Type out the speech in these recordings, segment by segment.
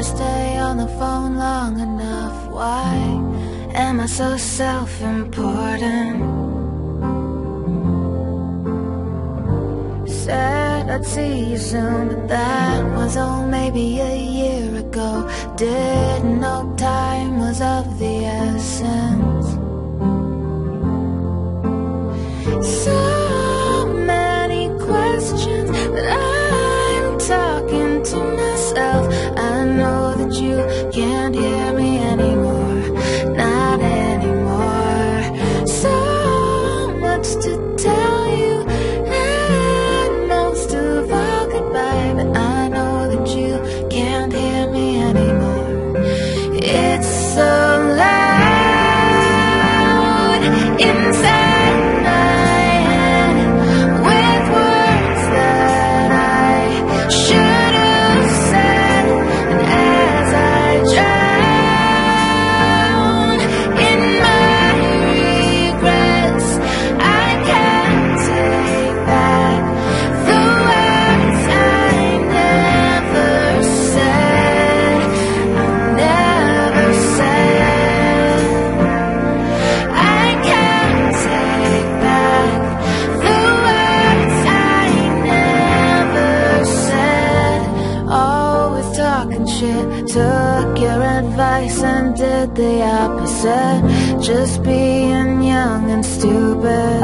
never stay on the phone long enough. Why am I so self-important? Said I'd see you soon, but that was maybe a year ago. Didn't know time was of the essence. So many questions, but I'm talking to myself. I know that you can't hear me anymore, not anymore. So much to tell you, and most of all goodbye, but I know that you can't hear me anymore. It's so loud inside my head, with words that I should have said. And as I drown in my regrets, I can't take back the words I never said. Never said. I can't take back the words I never said. Always talking shit, took your advice and did the opposite. Just being young and stupid.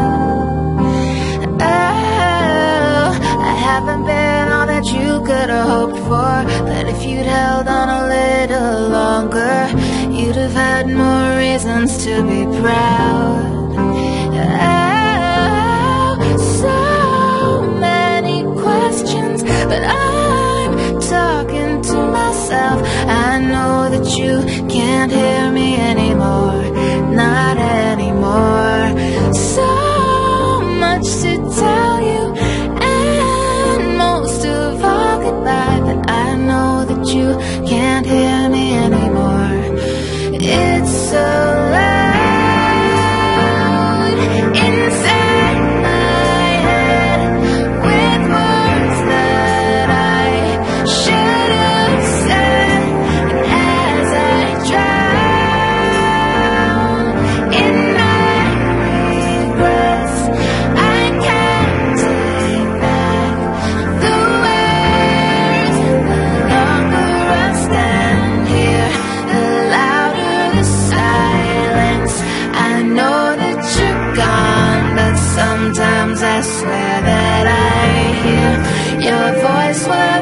Oh, I haven't been all that you could have hoped for, but if you'd held on a little longer, you'd have had more reasons to be proud. Oh, so many questions, but I'm talking to myself. I know that you can't hear me anymore, not anymore. So much to tell you, and most of all goodbye, but I know that you can't hear me anymore. It's so loud inside my head, with words that I should have said. And as I drown in my regrets, I can't take back the words. The longer I stand here, the louder the silence. I know that you're gone, but sometimes I swear that I hear your voice when